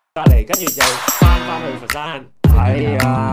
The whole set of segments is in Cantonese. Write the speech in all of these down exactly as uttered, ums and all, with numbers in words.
隔離，跟住就翻翻去佛山。 係啊。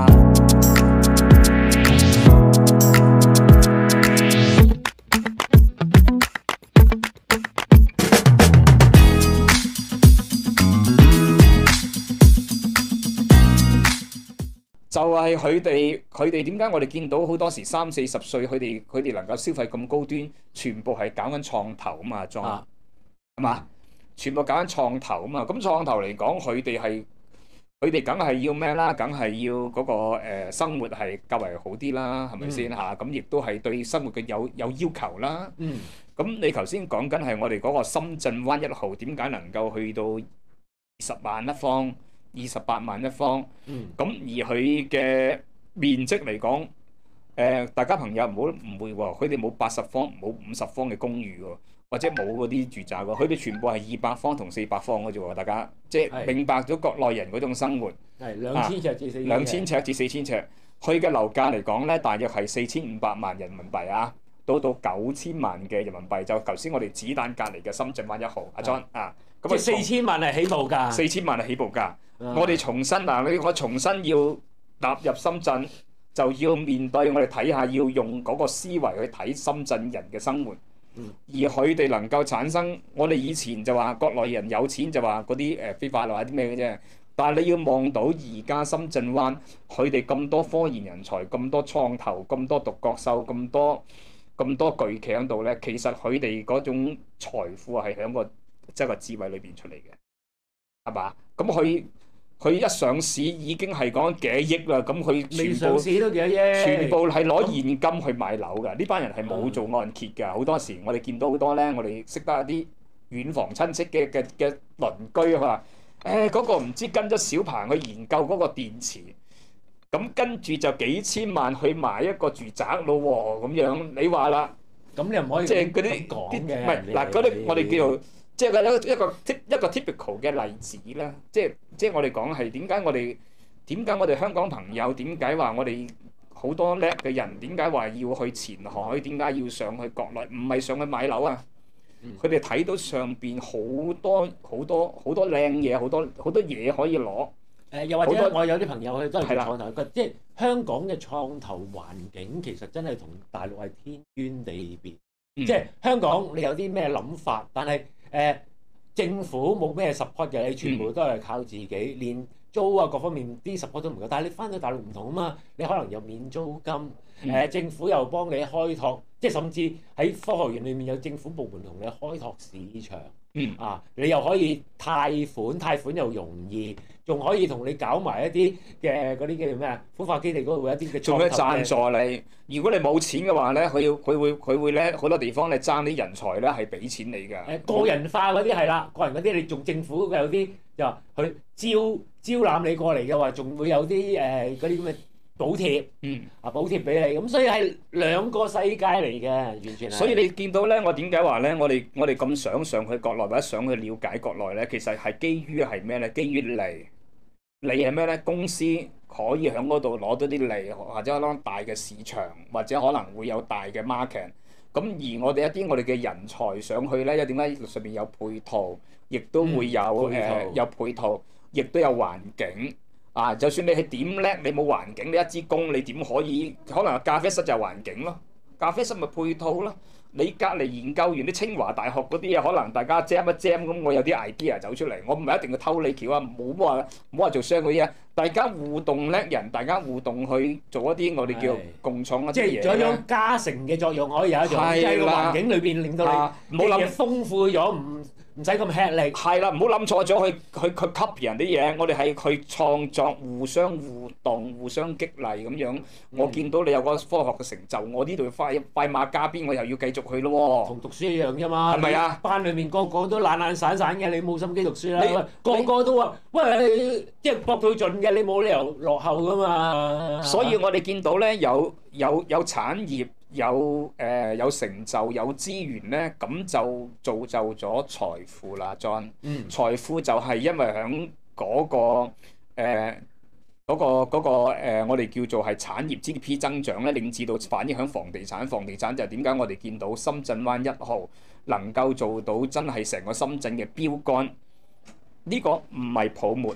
就係佢哋，佢哋點解我哋見到好多時三四十歲，佢哋佢哋能夠消費咁高端，全部係搞緊創投啊嘛，裝係嘛？全部搞緊創投啊嘛。咁創投嚟講，佢哋係佢哋梗係要咩啦？梗係要嗰、個、呃、生活係較為好啲啦，係咪先嚇？咁亦都係對生活嘅有有要求啦。 嗯。 咁你頭先講緊係我哋嗰個深圳灣一號點解能夠去到二十萬一方？二十八萬一方，咁、 嗯、 而佢嘅面積嚟講，誒、呃、大家朋友唔好誤會喎，佢哋冇八十方，冇五十方嘅公寓喎，或者冇嗰啲住宅喎，佢哋全部係二百方同四百方嘅啫喎，大家即係明白咗國內人嗰種生活。 係兩千尺至四千尺。 兩千尺至四千尺，佢嘅樓價嚟講咧，大約係四千五百萬人民幣啊，到到九千萬嘅人民幣，就頭先我哋子彈隔離嘅深圳灣一號，阿 John 啊，咁即係四千萬係起步價。 四千萬係起步價。 啊、 我哋重新嗱，你我重新要踏入深圳，就要面對我哋睇下，要用嗰個思維去睇深圳人嘅生活。 嗯、 而佢哋能夠產生，我哋以前就話國內人有錢就話嗰啲誒非法或者啲咩嘅啫。但係你要望到而家深圳灣，佢哋咁多科研人才、咁多創投、咁多獨角獸、咁多咁多巨企喺度咧，其實佢哋嗰種財富係喺個即係個智慧裏邊出嚟嘅，係嘛？咁佢。佢一上市已經係講幾億啦，咁佢全部上市都幾多億， 全部係攞現金去買樓㗎。呢班人係冇做按揭㗎。好多時我哋見到好多咧，我哋識得一啲遠房親戚嘅嘅嘅鄰居話：誒嗰個唔知跟咗小鵬去研究嗰個電池，咁跟住就幾千萬去買一個住宅咯喎，咁樣你話啦， 咁你又唔可以即係嗰啲講嘅， 唔係嗱嗰啲我哋叫做。即係一個一個一個 typical 嘅例子啦，即係即係我哋講係點解我哋點解我哋香港朋友點解話我哋好多叻嘅人點解話要去前海，點解要上去國內，唔係上去買樓啊？佢哋睇到上邊好多好多好多靚嘢，好多好多嘢可以攞。誒、 呃，又或者我有啲朋友佢都係做創投， 的即係香港嘅創投環境其實真係同大陸係天淵地別。嗯、即係香港你有啲咩諗法，但係誒、呃、政府冇咩 support 嘅，你全部都係靠自己，嗯、連租啊各方面啲 support 都唔夠。但係你翻到大陸唔同啊嘛，你可能又免租金，誒、 嗯呃、政府又幫你開拓，即係甚至喺科學園裏面有政府部門同你開拓市場。嗯啊，你又可以貸款，貸款又容易，仲可以同你搞埋一啲嘅嗰啲叫做咩啊？孵化基地嗰度會有一啲嘅仲有贊助你。如果你冇錢嘅話咧，佢要佢會佢會咧好多地方你爭啲人才咧係俾錢你㗎。 誒個人化嗰啲係啦，個人嗰啲你仲政府有啲就話佢招招攬你過嚟嘅話，仲會有啲誒嗰啲咁嘅補貼，嗯啊補貼俾你，咁所以係兩個世界嚟嘅，完全係。 所以你見到咧，我點解話咧？我哋我哋咁想上去國內或者想去了解國內咧，其實係基於係咩咧？基於利，利係咩咧？公司可以喺嗰度攞到啲利，或者可能大嘅市場，或者可能會有大嘅 market。咁而我哋一啲我哋嘅人才上去咧，又點解上邊有配套，亦都會有誒、嗯呃、有配套，亦都有環境。啊！就算你係點叻，你冇環境，你一支公，你點可以？可能咖啡室就係環境咯，咖啡室咪配套咯。你隔離研究完啲清華大學嗰啲嘢，可能大家 jam 一 jam 咁，我有啲 idea 走出嚟，我唔係一定要偷你橋啊！冇話冇話做商嗰啲啊，大家互動叻人，大家互動去做一啲我哋叫共創一啲嘢。 即係做一種加成嘅作用，可以有一種即係個環境裏邊令到你冇諗嘢豐富咗，唔唔使咁吃力。係啦，唔好諗錯咗去去去 copy 人啲嘢，我哋係去創作，互相互動、互相激勵咁樣。嗯、我見到你有個科學嘅成就，我呢度快快馬加鞭，我又要繼續去咯喎。 同讀書一樣啫嘛， 係咪啊？ 班裏面個個都懶懶散散嘅，你冇心機讀書啦。個個都話：喂，即係搏到盡嘅，你冇理由落後噶嘛。 所以我哋見到咧，有有有產業。有誒、呃、有成就有資源咧，咁就造就咗財富啦，John。嗯。財富就係因為喺嗰、嗰個誒嗰、呃嗰個嗰、嗰個呃、我哋叫做係產業 G D P 增長咧，令至到反映響房地產。房地產就係點解我哋見到深圳灣一號能夠做到真係成個深圳嘅標杆？呢、呢個唔係泡沫，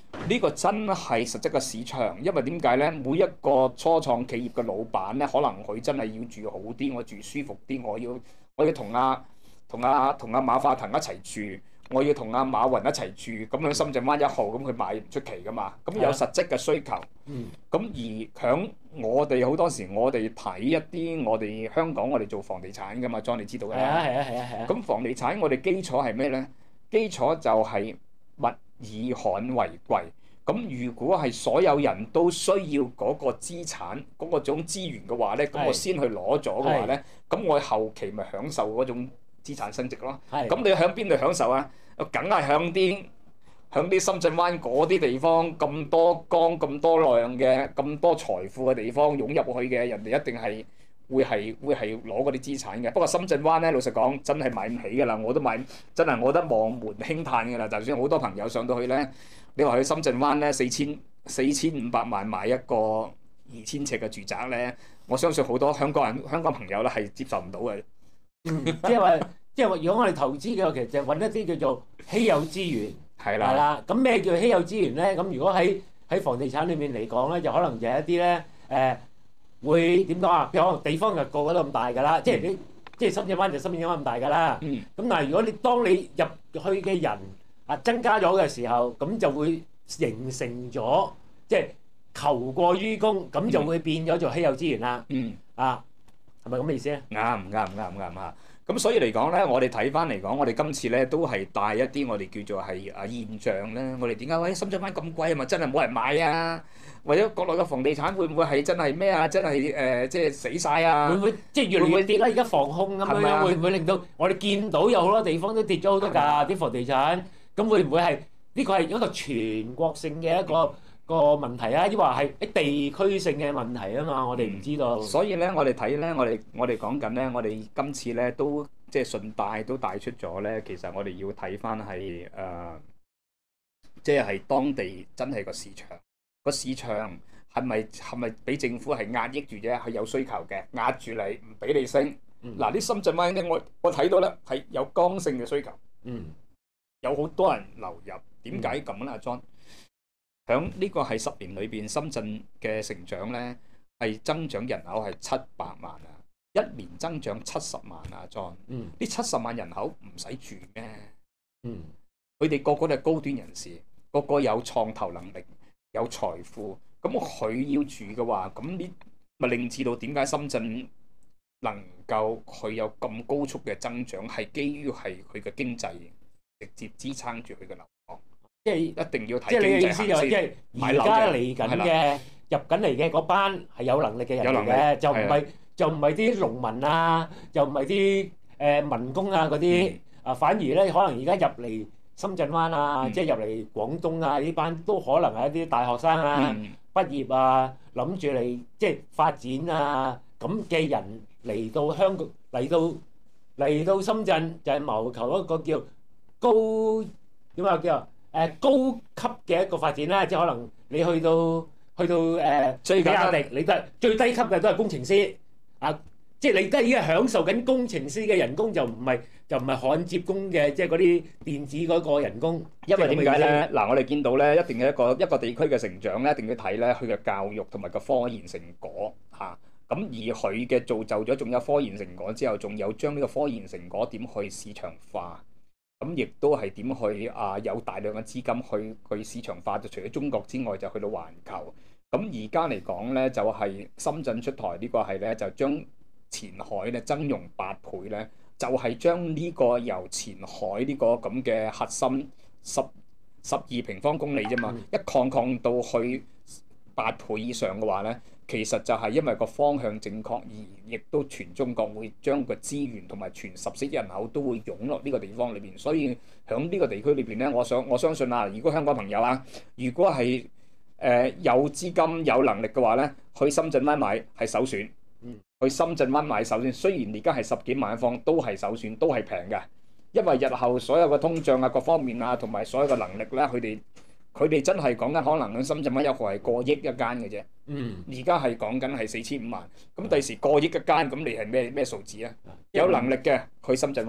呢個真係實質嘅市場，因為點解咧？每一個初創企業嘅老闆咧，可能佢真係要住好啲，我住舒服啲，我要我要同阿同阿同阿馬化騰一齊住，我要同阿馬雲一齊住，咁喺深圳灣一號咁佢買唔出奇噶嘛？咁有實質嘅需求。 嗯。 咁而響我哋好多時，我哋睇一啲我哋香港，我哋做房地產噶嘛，John 你知道嘅。 係啊係啊係啊係啊。 咁房地產我哋基礎係咩咧？基礎就係物以罕為貴。咁如果係所有人都需要嗰個資產嗰個種資源嘅話咧，咁我先去攞咗嘅話咧，咁我後期咪享受嗰種資產升值咯。咁你響邊度享受啊？梗係響啲響啲深圳灣嗰啲地方，咁多光咁多量嘅咁多財富嘅地方湧入去嘅，人哋一定係會係會係攞嗰啲資產嘅。不過深圳灣咧，老實講真係買唔起㗎啦，我都買真係我覺得望門興嘆㗎啦。就算好多朋友上到去咧，你話去深圳灣咧，四千四千五百萬買一個二千尺嘅住宅咧，我相信好多香港人香港朋友咧係接受唔到嘅。 嗯，即係話，即係話，如果我哋投資嘅話，其實就揾一啲叫做稀有資源。 係啦。 係啦。咁咩叫稀有資源咧？咁如果喺喺房地產裏面嚟講咧，就可能就係一啲咧誒會點講啊？譬如可能地方就個個都咁大㗎啦，即係你即係深圳灣就深圳灣咁大㗎啦。 嗯。 咁但係如果你當你入去嘅人啊增加咗嘅時候，咁就會形成咗即係求過於供，咁就會變咗做稀有資源啦。 嗯。 啊，係咪咁嘅意思咧？ 啱啱啱啱嚇。咁所以嚟講咧，我哋睇翻嚟講，我哋今次咧都係帶一啲我哋叫做係啊現象咧。我哋點解喂深圳灣咁貴啊？咪真係冇人買啊？或者國內嘅房地產會唔會係真係咩啊？真係誒、呃、即係死晒啊？ 會唔會即係越嚟越跌啦？而家防控咁樣樣，會唔會令到我哋見到有好多地方都跌咗好多㗎啲房地產？咁會唔會係呢個係一個全國性嘅一個個問題啊？抑或係一地區性嘅問題啊嘛？我哋唔知道。 嗯、所以咧，我哋睇咧，我哋我哋講緊咧，我哋今次咧都即係順帶都帶出咗咧。其實我哋要睇翻係誒，即係係當地真係個市場，個市場係咪係咪俾政府係壓抑住啫？係有需求嘅，壓住你唔俾你升。嗱、嗯，啲深圳灣咧，我我睇到咧係有剛性嘅需求。嗯。有好多人流入，點解咁咧？阿 John？響呢個係十年裏邊，深圳嘅成長咧係增長人口係七百萬啊，一年增長七十萬啊 ，John。嗯。呢七十萬人口唔使住咩？嗯。佢哋個個都係高端人士，個個有創投能力，有財富。咁佢要住嘅話，咁呢咪令至到點解深圳能夠佢有咁高速嘅增長，係基於係佢嘅經濟直接支撐住佢嘅樓房。即係一定要睇經濟行先。即係你嘅意思就係，即係而家嚟緊嘅入緊嚟嘅嗰班係有能力嘅人嚟嘅，就唔係就唔係啲農民啊，又唔係啲誒民工啊嗰啲啊，反而咧可能而家入嚟深圳灣啊，即係入嚟廣東啊呢班都可能係一啲大學生啊，畢業啊，諗住嚟即係發展啊咁嘅人嚟到香港嚟到嚟到深圳就係謀求一個叫高點啊叫。誒高級嘅一個發展啦，即係可能你去到去到誒最比亞迪，你都係最低級嘅都係工程師啊！即係你都係已經享受緊工程師嘅人工，就唔係就唔係焊接工嘅，即係嗰啲電子嗰個人工。 因為點解咧？嗱，我哋見到咧，一定係一個一個地區嘅成長咧，一定要睇咧佢嘅教育同埋個科研成果嚇。咁而佢嘅造就咗，仲有科研成果之後，仲有將呢個科研成果點去市場化。咁亦都係點去啊？有大量嘅資金去去市場化，就除咗中國之外，就去到環球。咁而家嚟講咧，就係、是、深圳出台呢個係咧，就將前海咧增容八倍咧，就係、是、將呢個由前海呢個咁嘅核心十十二平方公里啫嘛，一擴擴到去八倍以上嘅話咧。其實就係因為個方向正確，而亦都全中國會將個資源同埋全十四億人口都會湧落呢個地方裏邊，所以喺呢個地區裏邊咧，我想我相信啊，如果香港朋友啊，如果係誒、呃、有資金有能力嘅話咧，去深圳灣買係首選。去深圳灣買首選，雖然而家係十幾萬一方，都係首選，都係平嘅，因為日後所有嘅通脹啊、各方面啊，同埋所有嘅能力咧，佢哋。佢哋真係講緊可能喺深圳灣一號係過億一間嘅啫，而家係講緊係四千五萬，咁第時過億一間，咁你係咩咩數字啊？有能力嘅去深圳灣，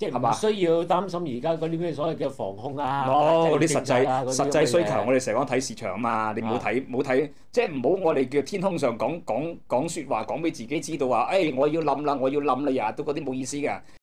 即係唔係嘛需要擔心而家嗰啲咩所謂嘅防控啊， 冇嗰啲實政策際啊嗰啲實際需求， 咁嘅嘢我哋成日講睇市場啊嘛，你唔好睇唔好睇，即係唔好我哋叫天空上講講講説話，講俾自己知道話，誒、我要冧啦，我要冧啦，日日都嗰啲冇意思㗎。